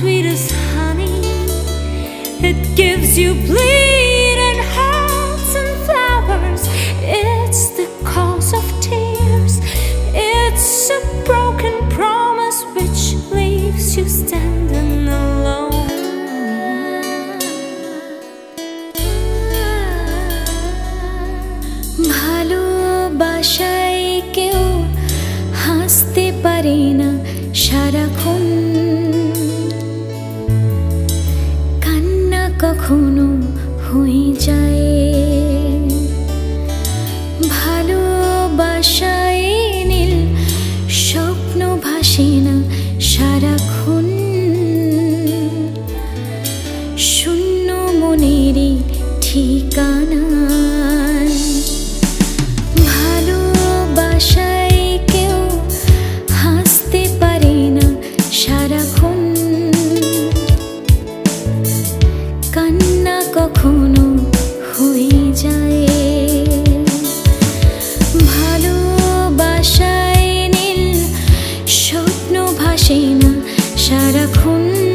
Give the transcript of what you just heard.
sweet as honey. It gives you bleeding hearts and flowers. It's the cause of tears. It's a broken promise which leaves you standing alone. ভালোবাসায় কেউ হাসতে পারে না সারাক্ষণ, কান্না কখনো হয়ে যায়। ভালোবাসায় নীল স্বপ্ন ভাসে না সারাক্ষণ, শূন্য মনেরই ঠিকানা। ভালোবাসায় কেউ হাসতে পারে না সারাক্ষণ, কান্না কখনো হয়ে যায়। ভালোবাসায় নীল স্বপ্ন ভাসে না সারাক্ষণ।